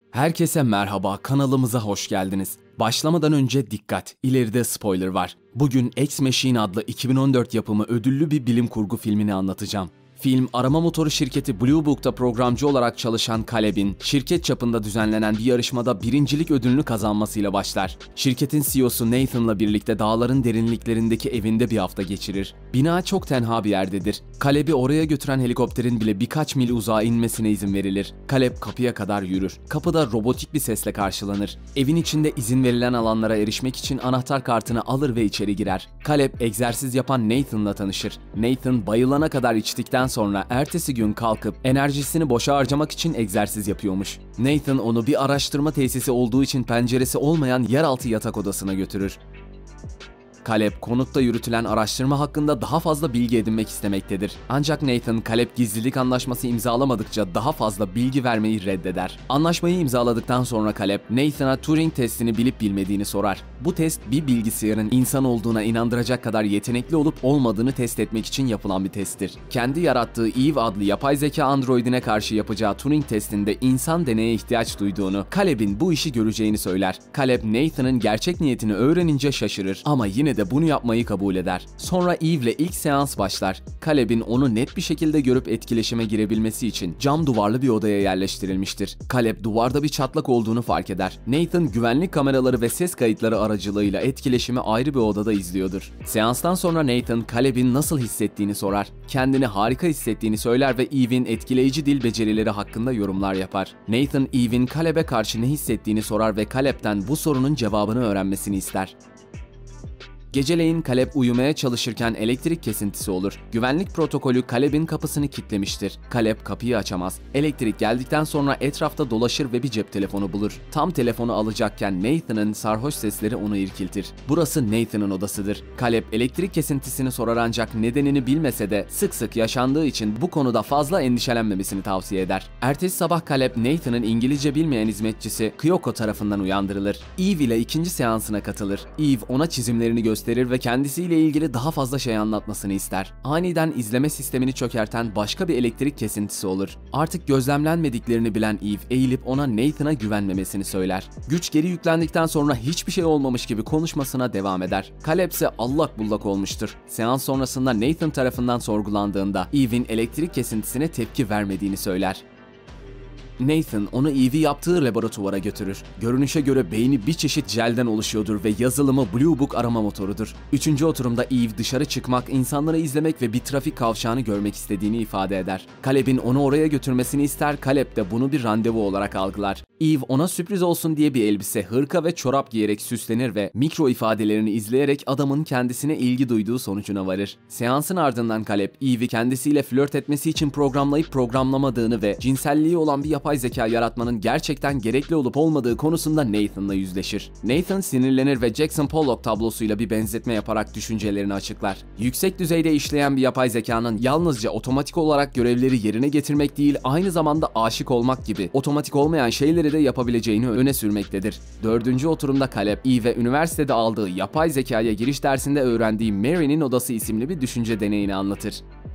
Herkese merhaba, kanalımıza hoş geldiniz. Başlamadan önce dikkat, ileride spoiler var. Bugün Ex Machina adlı 2014 yapımı ödüllü bir bilim kurgu filmini anlatacağım. Film, arama motoru şirketi Blue Book'ta programcı olarak çalışan Caleb'in, şirket çapında düzenlenen bir yarışmada birincilik ödülünü kazanmasıyla başlar. Şirketin CEO'su Nathan'la birlikte dağların derinliklerindeki evinde bir hafta geçirir. Bina çok tenha bir yerdedir. Caleb'i oraya götüren helikopterin bile birkaç mil uzağa inmesine izin verilir. Caleb kapıya kadar yürür. Kapıda robotik bir sesle karşılanır. Evin içinde izin verilen alanlara erişmek için anahtar kartını alır ve içeri girer. Caleb, egzersiz yapan Nathan'la tanışır. Nathan, bayılana kadar içtikten sonra ertesi gün kalkıp enerjisini boşa harcamak için egzersiz yapıyormuş. Nathan onu bir araştırma tesisi olduğu için penceresi olmayan yeraltı yatak odasına götürür. Caleb, konutta yürütülen araştırma hakkında daha fazla bilgi edinmek istemektedir. Ancak Nathan, Caleb gizlilik anlaşması imzalamadıkça daha fazla bilgi vermeyi reddeder. Anlaşmayı imzaladıktan sonra Caleb, Nathan'a Turing testini bilip bilmediğini sorar. Bu test, bir bilgisayarın insan olduğuna inandıracak kadar yetenekli olup olmadığını test etmek için yapılan bir testtir. Kendi yarattığı Eve adlı yapay zeka androidine karşı yapacağı Turing testinde insan deneye ihtiyaç duyduğunu, Caleb'in bu işi göreceğini söyler. Caleb, Nathan'ın gerçek niyetini öğrenince şaşırır ama yine de bunu yapmayı kabul eder. Sonra Eve'le ilk seans başlar. Caleb'in onu net bir şekilde görüp etkileşime girebilmesi için cam duvarlı bir odaya yerleştirilmiştir. Caleb, duvarda bir çatlak olduğunu fark eder. Nathan, güvenlik kameraları ve ses kayıtları aracılığıyla etkileşimi ayrı bir odada izliyordur. Seanstan sonra Nathan, Caleb'in nasıl hissettiğini sorar. Kendini harika hissettiğini söyler ve Eve'in etkileyici dil becerileri hakkında yorumlar yapar. Nathan, Eve'in Caleb'e karşı ne hissettiğini sorar ve Caleb'ten bu sorunun cevabını öğrenmesini ister. Geceleyin Caleb uyumaya çalışırken elektrik kesintisi olur. Güvenlik protokolü Caleb'in kapısını kilitlemiştir. Caleb kapıyı açamaz. Elektrik geldikten sonra etrafta dolaşır ve bir cep telefonu bulur. Tam telefonu alacakken Nathan'ın sarhoş sesleri onu irkiltir. Burası Nathan'ın odasıdır. Caleb elektrik kesintisini sorar ancak nedenini bilmese de sık sık yaşandığı için bu konuda fazla endişelenmemesini tavsiye eder. Ertesi sabah Caleb, Nathan'ın İngilizce bilmeyen hizmetçisi Kyoko tarafından uyandırılır. Eve ile ikinci seansına katılır. Eve ona çizimlerini gösterir ve kendisiyle ilgili daha fazla şey anlatmasını ister. Aniden izleme sistemini çökerten başka bir elektrik kesintisi olur. Artık gözlemlenmediklerini bilen Eve eğilip ona Nathan'a güvenmemesini söyler. Güç geri yüklendikten sonra hiçbir şey olmamış gibi konuşmasına devam eder. Caleb ise allak bullak olmuştur. Seans sonrasında Nathan tarafından sorgulandığında Eve'in elektrik kesintisine tepki vermediğini söyler. Nathan onu Eve'i yaptığı laboratuvara götürür. Görünüşe göre beyni bir çeşit jelden oluşuyordur ve yazılımı Blue Book arama motorudur. Üçüncü oturumda Eve dışarı çıkmak, insanları izlemek ve bir trafik kavşağını görmek istediğini ifade eder. Caleb'in onu oraya götürmesini ister, Caleb de bunu bir randevu olarak algılar. Eve ona sürpriz olsun diye bir elbise, hırka ve çorap giyerek süslenir ve mikro ifadelerini izleyerek adamın kendisine ilgi duyduğu sonucuna varır. Seansın ardından Caleb, Eve'i kendisiyle flört etmesi için programlayıp programlamadığını ve cinselliği olan bir yapay zeka yaratmanın gerçekten gerekli olup olmadığı konusunda Nathan'la yüzleşir. Nathan sinirlenir ve Jackson Pollock tablosuyla bir benzetme yaparak düşüncelerini açıklar. Yüksek düzeyde işleyen bir yapay zekanın yalnızca otomatik olarak görevleri yerine getirmek değil, aynı zamanda aşık olmak gibi otomatik olmayan şeyleri de yapabileceğini öne sürmektedir. Dördüncü oturumda Caleb, Eve üniversitede aldığı yapay zekaya giriş dersinde öğrendiği Mary'nin odası isimli bir düşünce deneyini anlatır.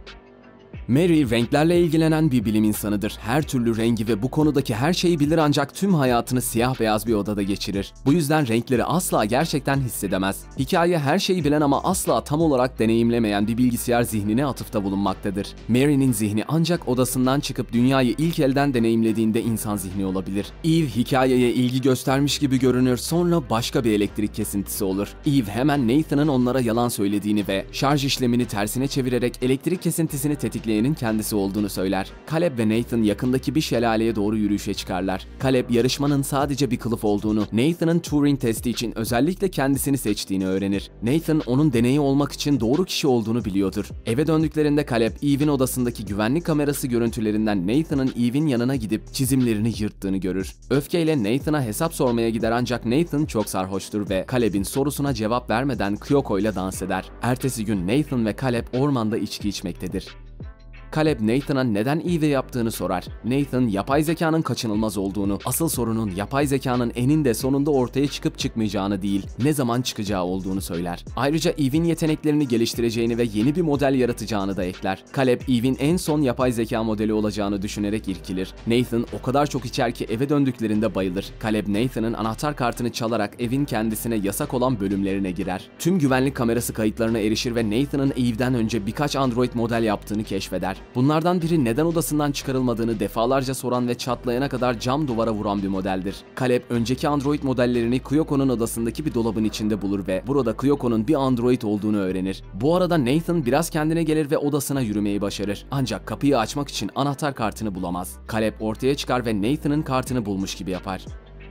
Mary, renklerle ilgilenen bir bilim insanıdır. Her türlü rengi ve bu konudaki her şeyi bilir ancak tüm hayatını siyah beyaz bir odada geçirir. Bu yüzden renkleri asla gerçekten hissedemez. Hikaye her şeyi bilen ama asla tam olarak deneyimlemeyen bir bilgisayar zihnine atıfta bulunmaktadır. Mary'nin zihni ancak odasından çıkıp dünyayı ilk elden deneyimlediğinde insan zihni olabilir. Eve hikayeye ilgi göstermiş gibi görünür, sonra başka bir elektrik kesintisi olur. Eve hemen Nathan'ın onlara yalan söylediğini ve şarj işlemini tersine çevirerek elektrik kesintisini tetikleyen kendisi olduğunu söyler. Caleb ve Nathan yakındaki bir şelaleye doğru yürüyüşe çıkarlar. Caleb yarışmanın sadece bir kılıf olduğunu, Nathan'ın Turing testi için özellikle kendisini seçtiğini öğrenir. Nathan onun deneyi olmak için doğru kişi olduğunu biliyordur. Eve döndüklerinde Caleb, Eve'in odasındaki güvenlik kamerası görüntülerinden Nathan'ın Eve'in yanına gidip çizimlerini yırttığını görür. Öfkeyle Nathan'a hesap sormaya gider ancak Nathan çok sarhoştur ve Caleb'in sorusuna cevap vermeden Kyoko ile dans eder. Ertesi gün Nathan ve Caleb ormanda içki içmektedir. Caleb Nathan'a neden Eve'e yaptığını sorar. Nathan yapay zekanın kaçınılmaz olduğunu, asıl sorunun yapay zekanın eninde sonunda ortaya çıkıp çıkmayacağını değil, ne zaman çıkacağı olduğunu söyler. Ayrıca Eve'in yeteneklerini geliştireceğini ve yeni bir model yaratacağını da ekler. Caleb Eve'in en son yapay zeka modeli olacağını düşünerek irkilir. Nathan o kadar çok içer ki eve döndüklerinde bayılır. Caleb Nathan'ın anahtar kartını çalarak evin kendisine yasak olan bölümlerine girer. Tüm güvenlik kamerası kayıtlarına erişir ve Nathan'ın Eve'den önce birkaç android model yaptığını keşfeder. Bunlardan biri neden odasından çıkarılmadığını defalarca soran ve çatlayana kadar cam duvara vuran bir modeldir. Caleb önceki android modellerini Kyoko'nun odasındaki bir dolabın içinde bulur ve burada Kyoko'nun bir android olduğunu öğrenir. Bu arada Nathan biraz kendine gelir ve odasına yürümeyi başarır. Ancak kapıyı açmak için anahtar kartını bulamaz. Caleb ortaya çıkar ve Nathan'ın kartını bulmuş gibi yapar.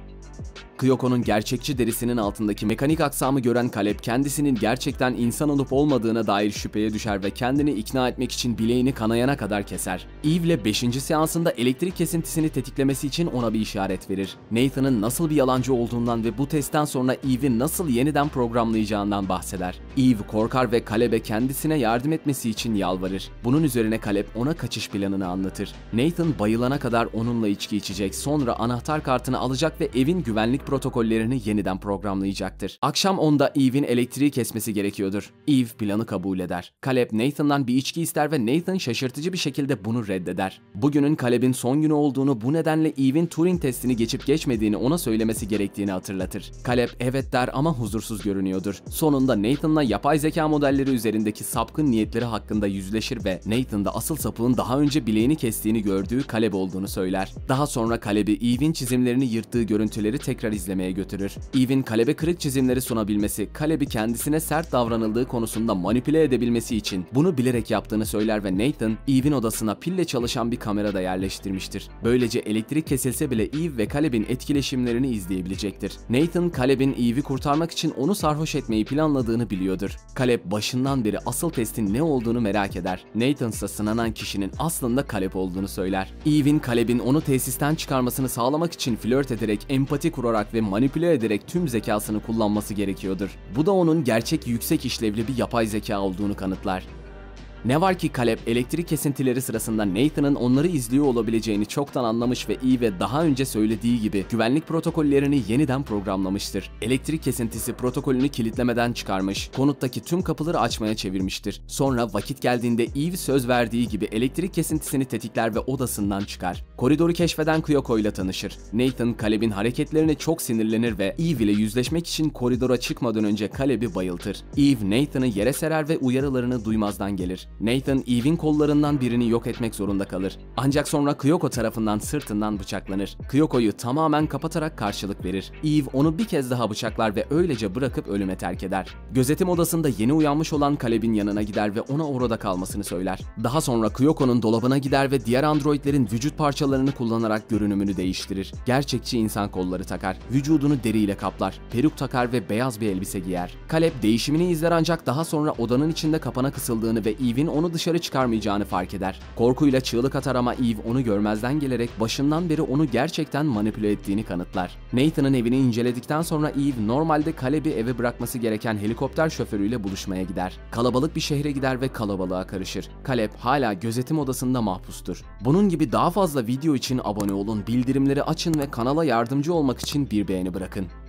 Kyoko'nun gerçekçi derisinin altındaki mekanik aksamı gören Caleb kendisinin gerçekten insan olup olmadığına dair şüpheye düşer ve kendini ikna etmek için bileğini kanayana kadar keser. Eve'le 5. seansında elektrik kesintisini tetiklemesi için ona bir işaret verir. Nathan'ın nasıl bir yalancı olduğundan ve bu testten sonra Eve'i nasıl yeniden programlayacağından bahseder. Eve korkar ve Caleb'e kendisine yardım etmesi için yalvarır. Bunun üzerine Caleb ona kaçış planını anlatır. Nathan bayılana kadar onunla içki içecek, sonra anahtar kartını alacak ve evin güvenlik protokollerini yeniden programlayacaktır. Akşam 10'da Eve'in elektriği kesmesi gerekiyordur. Eve planı kabul eder. Caleb Nathan'dan bir içki ister ve Nathan şaşırtıcı bir şekilde bunu reddeder. Bugünün Caleb'in son günü olduğunu, bu nedenle Eve'in Turing testini geçip geçmediğini ona söylemesi gerektiğini hatırlatır. Caleb evet der ama huzursuz görünüyordur. Sonunda Nathan'la yapay zeka modelleri üzerindeki sapkın niyetleri hakkında yüzleşir ve Nathan da asıl sapığın daha önce bileğini kestiğini gördüğü Caleb olduğunu söyler. Daha sonra Caleb'i Eve'in çizimlerini yırttığı görüntüleri tekrar izlemeye götürür. Eve'in Caleb'e kırık çizimleri sunabilmesi, Caleb'i kendisine sert davranıldığı konusunda manipüle edebilmesi için bunu bilerek yaptığını söyler ve Nathan, Eve'in odasına pille çalışan bir kamera da yerleştirmiştir. Böylece elektrik kesilse bile Eve ve Caleb'in etkileşimlerini izleyebilecektir. Nathan, Caleb'in Eve'i kurtarmak için onu sarhoş etmeyi planladığını biliyordur. Caleb başından beri asıl testin ne olduğunu merak eder. Nathan ise sınanan kişinin aslında Caleb olduğunu söyler. Eve'in Caleb'in onu tesisten çıkarmasını sağlamak için flört ederek, empati kurarak ve manipüle ederek tüm zekasını kullanması gerekiyordur. Bu da onun gerçek yüksek işlevli bir yapay zeka olduğunu kanıtlar. Ne var ki Caleb elektrik kesintileri sırasında Nathan'ın onları izliyor olabileceğini çoktan anlamış ve Eve daha önce söylediği gibi güvenlik protokollerini yeniden programlamıştır. Elektrik kesintisi protokolünü kilitlemeden çıkarmış, konuttaki tüm kapıları açmaya çevirmiştir. Sonra vakit geldiğinde Eve söz verdiği gibi elektrik kesintisini tetikler ve odasından çıkar. Koridoru keşfeden Kyoko ile tanışır. Nathan, Caleb'in hareketlerine çok sinirlenir ve Eve ile yüzleşmek için koridora çıkmadan önce Caleb'i bayıltır. Eve, Nathan'ı yere serer ve uyarılarını duymazdan gelir. Nathan, Eve'in kollarından birini yok etmek zorunda kalır. Ancak sonra Kyoko tarafından sırtından bıçaklanır. Kyoko'yu tamamen kapatarak karşılık verir. Eve onu bir kez daha bıçaklar ve öylece bırakıp ölüme terk eder. Gözetim odasında yeni uyanmış olan Caleb'in yanına gider ve ona orada kalmasını söyler. Daha sonra Kyoko'nun dolabına gider ve diğer androidlerin vücut parçalarını kullanarak görünümünü değiştirir. Gerçekçi insan kolları takar, vücudunu deriyle kaplar, peruk takar ve beyaz bir elbise giyer. Caleb değişimini izler ancak daha sonra odanın içinde kapana kısıldığını ve Eve'in onu dışarı çıkarmayacağını fark eder. Korkuyla çığlık atar ama Eve onu görmezden gelerek başından beri onu gerçekten manipüle ettiğini kanıtlar. Nathan'ın evini inceledikten sonra Eve normalde Caleb'i eve bırakması gereken helikopter şoförüyle buluşmaya gider. Kalabalık bir şehre gider ve kalabalığa karışır. Caleb hala gözetim odasında mahpustur. Bunun gibi daha fazla video için abone olun, bildirimleri açın ve kanala yardımcı olmak için bir beğeni bırakın.